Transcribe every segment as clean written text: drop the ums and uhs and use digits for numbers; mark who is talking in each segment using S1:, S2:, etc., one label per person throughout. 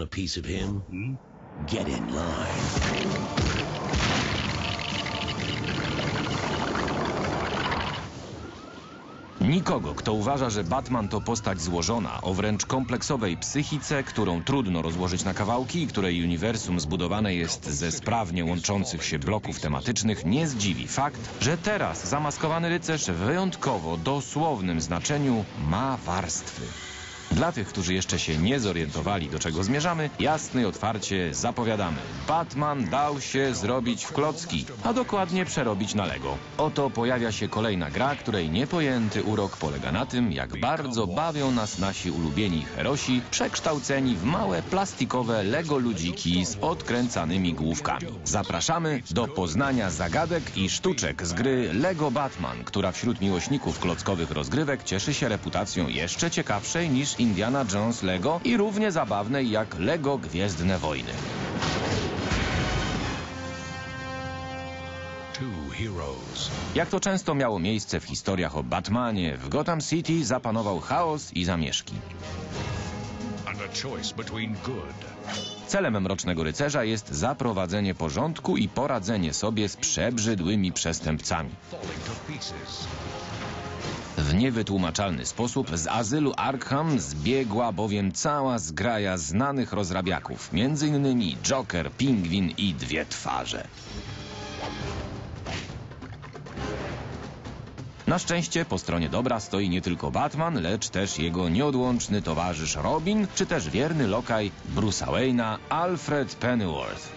S1: a piece of him? Get in line.
S2: Nikogo, kto uważa, że Batman to postać złożona, o wręcz kompleksowej psychice, którą trudno rozłożyć na kawałki i której uniwersum zbudowane jest ze sprawnie łączących się bloków tematycznych, nie zdziwi fakt, że teraz zamaskowany rycerz w wyjątkowo dosłownym znaczeniu ma warstwy. Dla tych, którzy jeszcze się nie zorientowali, do czego zmierzamy, jasno i otwarcie zapowiadamy. Batman dał się zrobić w klocki, a dokładnie przerobić na Lego. Oto pojawia się kolejna gra, której niepojęty urok polega na tym, jak bardzo bawią nas nasi ulubieni herosi, przekształceni w małe plastikowe Lego ludziki z odkręcanymi główkami. Zapraszamy do poznania zagadek i sztuczek z gry Lego Batman, która wśród miłośników klockowych rozgrywek cieszy się reputacją jeszcze ciekawszej niż Indiana Jones Lego i równie zabawnej jak Lego Gwiezdne Wojny. Jak to często miało miejsce w historiach o Batmanie, w Gotham City zapanował chaos i zamieszki. Celem Mrocznego Rycerza jest zaprowadzenie porządku i poradzenie sobie z przebrzydłymi przestępcami. W niewytłumaczalny sposób z azylu Arkham zbiegła bowiem cała zgraja znanych rozrabiaków, m.in. Joker, Pingwin i Dwie Twarze. Na szczęście po stronie dobra stoi nie tylko Batman, lecz też jego nieodłączny towarzysz Robin, czy też wierny lokaj Bruce'a Wayne'a, Alfred Pennyworth.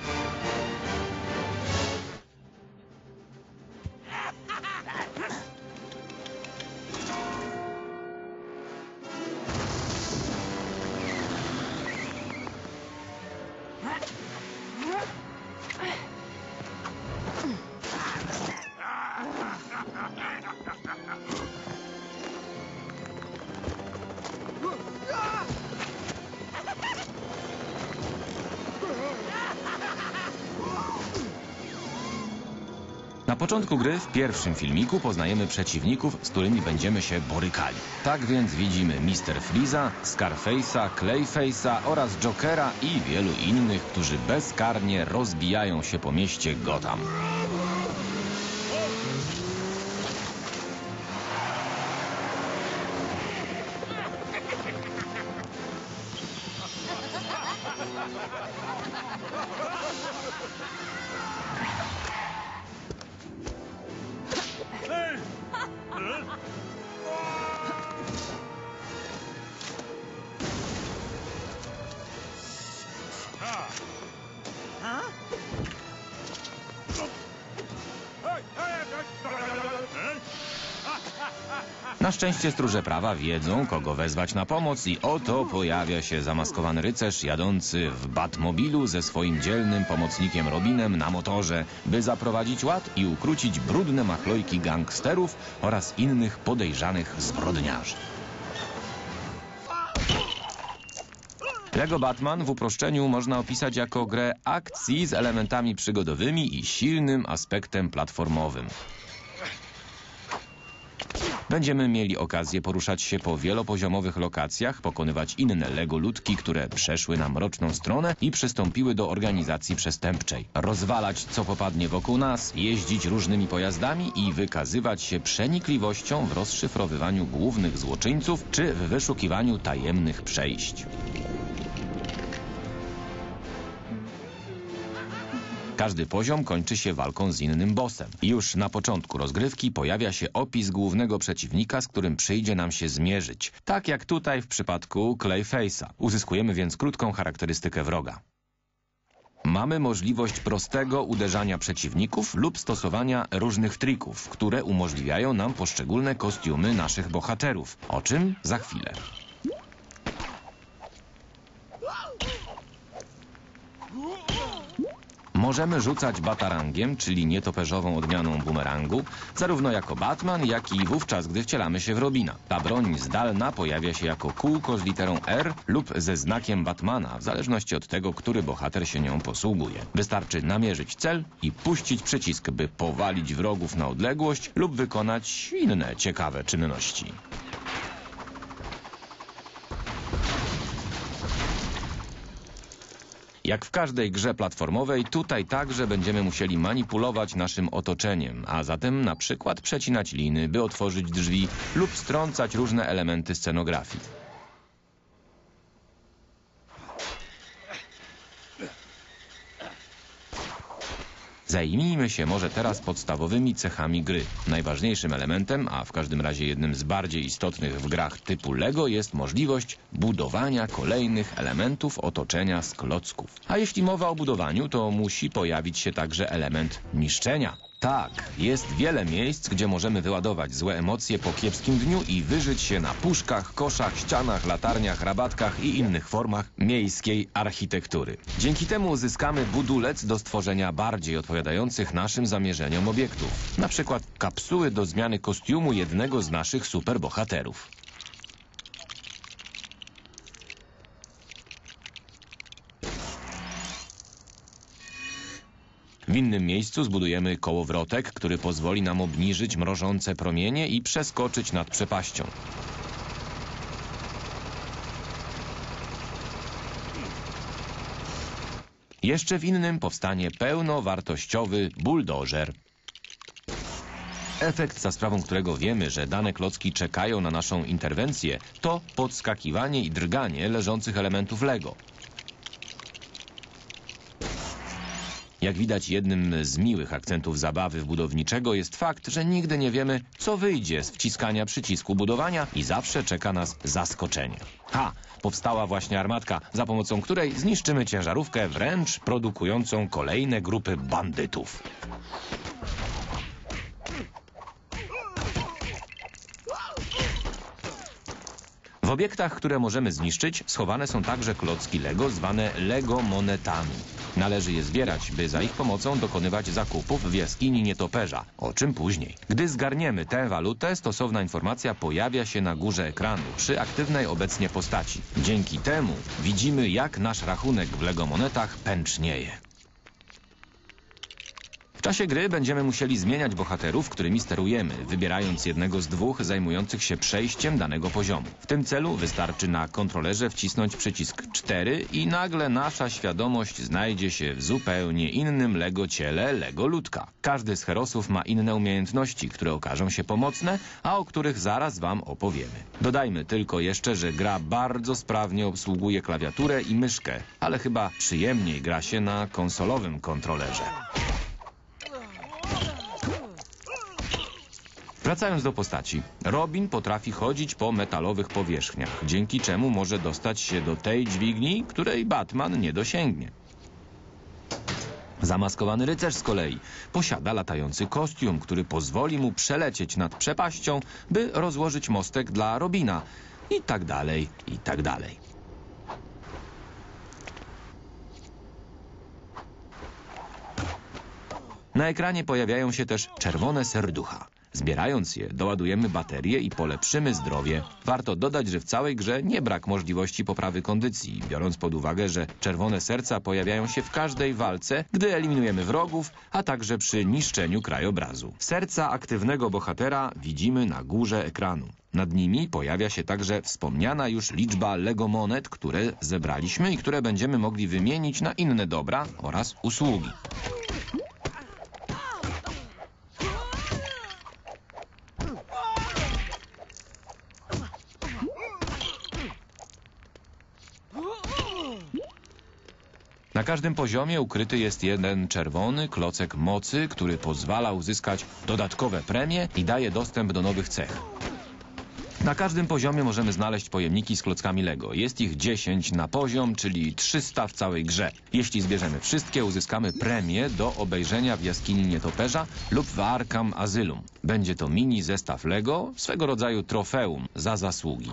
S2: Na początku gry, w pierwszym filmiku, poznajemy przeciwników, z którymi będziemy się borykali. Tak więc widzimy Mr. Freeza, Scarface'a, Clayface'a oraz Jokera i wielu innych, którzy bezkarnie rozbijają się po mieście Gotham. Na szczęście stróże prawa wiedzą, kogo wezwać na pomoc i oto pojawia się zamaskowany rycerz jadący w Batmobilu ze swoim dzielnym pomocnikiem Robinem na motorze, by zaprowadzić ład i ukrócić brudne machlojki gangsterów oraz innych podejrzanych zbrodniarzy. Lego Batman w uproszczeniu można opisać jako grę akcji z elementami przygodowymi i silnym aspektem platformowym. Będziemy mieli okazję poruszać się po wielopoziomowych lokacjach, pokonywać inne Lego ludki, które przeszły na mroczną stronę i przystąpiły do organizacji przestępczej. Rozwalać co popadnie wokół nas, jeździć różnymi pojazdami i wykazywać się przenikliwością w rozszyfrowywaniu głównych złoczyńców czy w wyszukiwaniu tajemnych przejść. Każdy poziom kończy się walką z innym bossem. Już na początku rozgrywki pojawia się opis głównego przeciwnika, z którym przyjdzie nam się zmierzyć. Tak jak tutaj w przypadku Clayface'a. Uzyskujemy więc krótką charakterystykę wroga. Mamy możliwość prostego uderzania przeciwników lub stosowania różnych trików, które umożliwiają nam poszczególne kostiumy naszych bohaterów. O czym za chwilę. Możemy rzucać batarangiem, czyli nietoperzową odmianą bumerangu, zarówno jako Batman, jak i wówczas, gdy wcielamy się w Robina. Ta broń zdalna pojawia się jako kółko z literą R lub ze znakiem Batmana, w zależności od tego, który bohater się nią posługuje. Wystarczy namierzyć cel i puścić przycisk, by powalić wrogów na odległość lub wykonać inne ciekawe czynności. Jak w każdej grze platformowej, tutaj także będziemy musieli manipulować naszym otoczeniem, a zatem na przykład przecinać liny, by otworzyć drzwi lub strącać różne elementy scenografii. Zajmijmy się może teraz podstawowymi cechami gry. Najważniejszym elementem, a w każdym razie jednym z bardziej istotnych w grach typu LEGO jest możliwość budowania kolejnych elementów otoczenia z klocków. A jeśli mowa o budowaniu, to musi pojawić się także element niszczenia. Tak, jest wiele miejsc, gdzie możemy wyładować złe emocje po kiepskim dniu i wyżyć się na puszkach, koszach, ścianach, latarniach, rabatkach i innych formach miejskiej architektury. Dzięki temu uzyskamy budulec do stworzenia bardziej odpowiadających naszym zamierzeniom obiektów. Na przykład kapsuły do zmiany kostiumu jednego z naszych superbohaterów. W innym miejscu zbudujemy kołowrotek, który pozwoli nam obniżyć mrożące promienie i przeskoczyć nad przepaścią. Jeszcze w innym powstanie pełnowartościowy buldożer. Efekt, za sprawą którego wiemy, że dane klocki czekają na naszą interwencję, to podskakiwanie i drganie leżących elementów LEGO. Jak widać, jednym z miłych akcentów zabawy budowniczego jest fakt, że nigdy nie wiemy, co wyjdzie z wciskania przycisku budowania i zawsze czeka nas zaskoczenie. Powstała właśnie armatka, za pomocą której zniszczymy ciężarówkę wręcz produkującą kolejne grupy bandytów. W obiektach, które możemy zniszczyć, schowane są także klocki LEGO zwane LEGO monetami. Należy je zbierać, by za ich pomocą dokonywać zakupów w jaskini nietoperza, o czym później. Gdy zgarniemy tę walutę, stosowna informacja pojawia się na górze ekranu przy aktywnej obecnie postaci. Dzięki temu widzimy, jak nasz rachunek w LEGO monetach pęcznieje. W czasie gry będziemy musieli zmieniać bohaterów, którymi sterujemy, wybierając jednego z dwóch zajmujących się przejściem danego poziomu. W tym celu wystarczy na kontrolerze wcisnąć przycisk 4 i nagle nasza świadomość znajdzie się w zupełnie innym LEGO ciele LEGO Ludka. Każdy z herosów ma inne umiejętności, które okażą się pomocne, a o których zaraz wam opowiemy. Dodajmy tylko jeszcze, że gra bardzo sprawnie obsługuje klawiaturę i myszkę, ale chyba przyjemniej gra się na konsolowym kontrolerze. Wracając do postaci. Robin potrafi chodzić po metalowych powierzchniach, dzięki czemu może dostać się do tej dźwigni, której Batman nie dosięgnie. Zamaskowany rycerz z kolei posiada latający kostium, który pozwoli mu przelecieć nad przepaścią, by rozłożyć mostek dla Robina. I tak dalej, i tak dalej. Na ekranie pojawiają się też czerwone serducha. Zbierając je, doładujemy baterie i polepszymy zdrowie. Warto dodać, że w całej grze nie brak możliwości poprawy kondycji, biorąc pod uwagę, że czerwone serca pojawiają się w każdej walce, gdy eliminujemy wrogów, a także przy niszczeniu krajobrazu. Serca aktywnego bohatera widzimy na górze ekranu. Nad nimi pojawia się także wspomniana już liczba LEGO monet, które zebraliśmy i które będziemy mogli wymienić na inne dobra oraz usługi. Na każdym poziomie ukryty jest jeden czerwony klocek mocy, który pozwala uzyskać dodatkowe premie i daje dostęp do nowych cech. Na każdym poziomie możemy znaleźć pojemniki z klockami LEGO. Jest ich 10 na poziom, czyli 300 w całej grze. Jeśli zbierzemy wszystkie, uzyskamy premię do obejrzenia w jaskini nietoperza lub w Arkham Asylum. Będzie to mini zestaw LEGO, swego rodzaju trofeum za zasługi.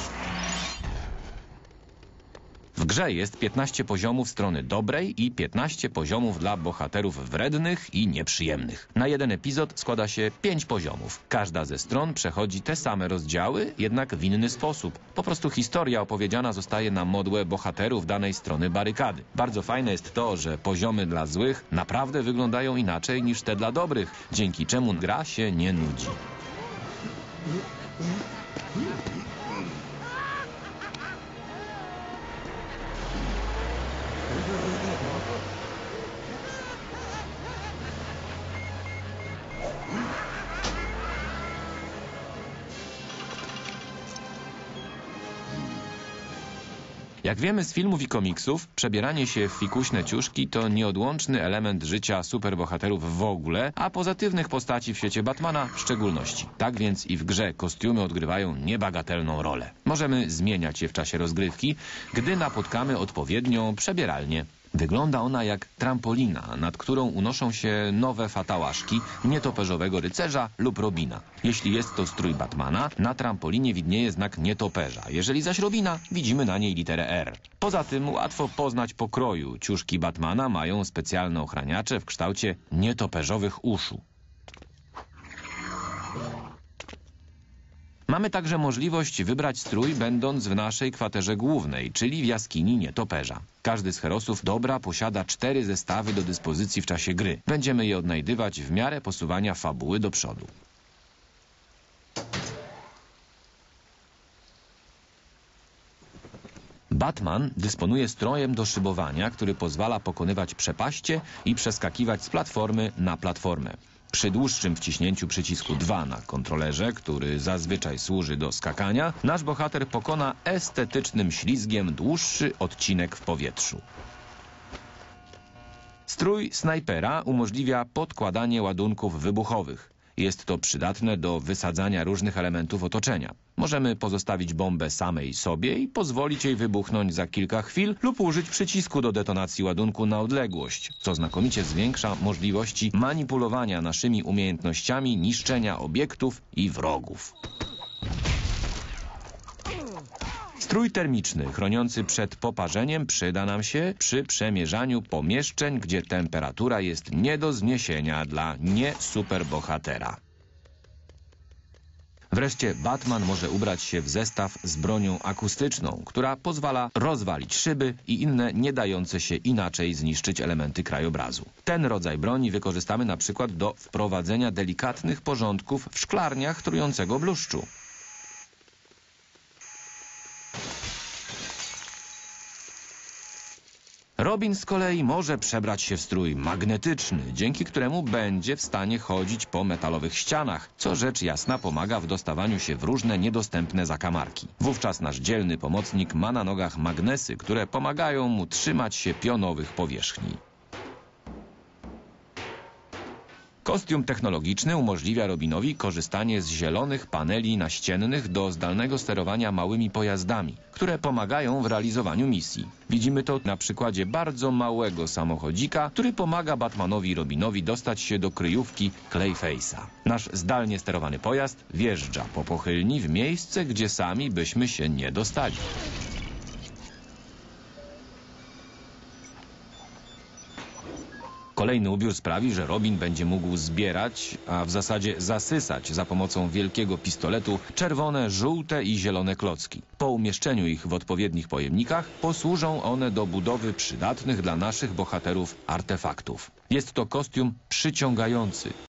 S2: W grze jest 15 poziomów strony dobrej i 15 poziomów dla bohaterów wrednych i nieprzyjemnych. Na jeden epizod składa się 5 poziomów. Każda ze stron przechodzi te same rozdziały, jednak w inny sposób. Po prostu historia opowiedziana zostaje na modłę bohaterów danej strony barykady. Bardzo fajne jest to, że poziomy dla złych naprawdę wyglądają inaczej niż te dla dobrych, dzięki czemu gra się nie nudzi. Jak wiemy z filmów i komiksów, przebieranie się w fikuśne ciuszki to nieodłączny element życia superbohaterów w ogóle, a pozytywnych postaci w świecie Batmana w szczególności. Tak więc i w grze kostiumy odgrywają niebagatelną rolę. Możemy zmieniać je w czasie rozgrywki, gdy napotkamy odpowiednią przebieralnię. Wygląda ona jak trampolina, nad którą unoszą się nowe fatałaszki nietoperzowego rycerza lub Robina. Jeśli jest to strój Batmana, na trampolinie widnieje znak nietoperza. Jeżeli zaś Robina, widzimy na niej literę R. Poza tym łatwo poznać pokroju. Ciuszki Batmana mają specjalne ochraniacze w kształcie nietoperzowych uszu. Mamy także możliwość wybrać strój, będąc w naszej kwaterze głównej, czyli w jaskini nietoperza. Każdy z herosów dobra posiada 4 zestawy do dyspozycji w czasie gry. Będziemy je odnajdywać w miarę posuwania fabuły do przodu. Batman dysponuje strojem do szybowania, który pozwala pokonywać przepaście i przeskakiwać z platformy na platformę. Przy dłuższym wciśnięciu przycisku 2 na kontrolerze, który zazwyczaj służy do skakania, nasz bohater pokona estetycznym ślizgiem dłuższy odcinek w powietrzu. Strój snajpera umożliwia podkładanie ładunków wybuchowych. Jest to przydatne do wysadzania różnych elementów otoczenia. Możemy pozostawić bombę samej sobie i pozwolić jej wybuchnąć za kilka chwil lub użyć przycisku do detonacji ładunku na odległość, co znakomicie zwiększa możliwości manipulowania naszymi umiejętnościami niszczenia obiektów i wrogów. Strój termiczny, chroniący przed poparzeniem, przyda nam się przy przemierzaniu pomieszczeń, gdzie temperatura jest nie do zniesienia dla nie-superbohatera. Wreszcie Batman może ubrać się w zestaw z bronią akustyczną, która pozwala rozwalić szyby i inne nie dające się inaczej zniszczyć elementy krajobrazu. Ten rodzaj broni wykorzystamy na przykład do wprowadzenia delikatnych porządków w szklarniach trującego bluszczu. Robin z kolei może przebrać się w strój magnetyczny, dzięki któremu będzie w stanie chodzić po metalowych ścianach, co rzecz jasna pomaga w dostawaniu się w różne niedostępne zakamarki. Wówczas nasz dzielny pomocnik ma na nogach magnesy, które pomagają mu trzymać się pionowych powierzchni. Kostium technologiczny umożliwia Robinowi korzystanie z zielonych paneli naściennych do zdalnego sterowania małymi pojazdami, które pomagają w realizowaniu misji. Widzimy to na przykładzie bardzo małego samochodzika, który pomaga Batmanowi i Robinowi dostać się do kryjówki Clayface'a. Nasz zdalnie sterowany pojazd wjeżdża po pochylni w miejsce, gdzie sami byśmy się nie dostali. Kolejny ubiór sprawi, że Robin będzie mógł zbierać, a w zasadzie zasysać za pomocą wielkiego pistoletu czerwone, żółte i zielone klocki. Po umieszczeniu ich w odpowiednich pojemnikach posłużą one do budowy przydatnych dla naszych bohaterów artefaktów. Jest to kostium przyciągający,